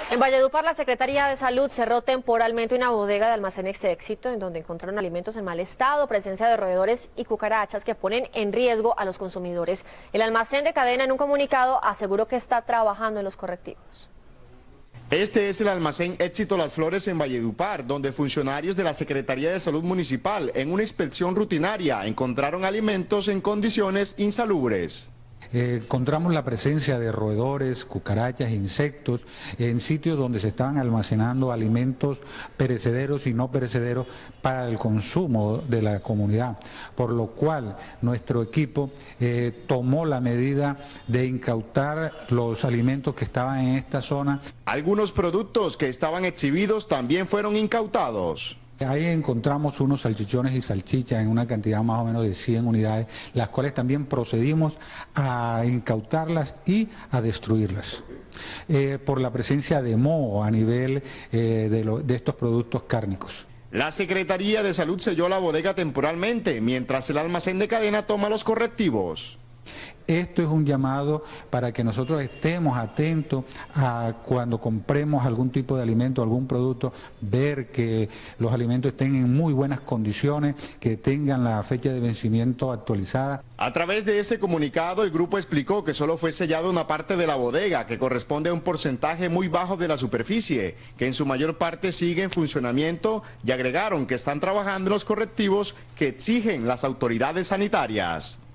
En Valledupar, la Secretaría de Salud cerró temporalmente una bodega de Almacenes Éxito, en donde encontraron alimentos en mal estado, presencia de roedores y cucarachas que ponen en riesgo a los consumidores. El almacén de cadena, en un comunicado, aseguró que está trabajando en los correctivos. Este es el almacén Éxito Las Flores en Valledupar, donde funcionarios de la Secretaría de Salud Municipal, en una inspección rutinaria, encontraron alimentos en condiciones insalubres. Encontramos la presencia de roedores, cucarachas, insectos en sitios donde se estaban almacenando alimentos perecederos y no perecederos para el consumo de la comunidad, por lo cual nuestro equipo tomó la medida de incautar los alimentos que estaban en esta zona. Algunos productos que estaban exhibidos también fueron incautados. Ahí encontramos unos salchichones y salchichas en una cantidad más o menos de 100 unidades, las cuales también procedimos a incautarlas y a destruirlas. Por la presencia de moho a nivel de estos productos cárnicos. La Secretaría de Salud selló la bodega temporalmente, mientras el almacén de cadena toma los correctivos. Esto es un llamado para que nosotros estemos atentos a cuando compremos algún tipo de alimento, algún producto, ver que los alimentos estén en muy buenas condiciones, que tengan la fecha de vencimiento actualizada. A través de este comunicado, el grupo explicó que solo fue sellada una parte de la bodega, que corresponde a un porcentaje muy bajo de la superficie, que en su mayor parte sigue en funcionamiento, y agregaron que están trabajando en los correctivos que exigen las autoridades sanitarias.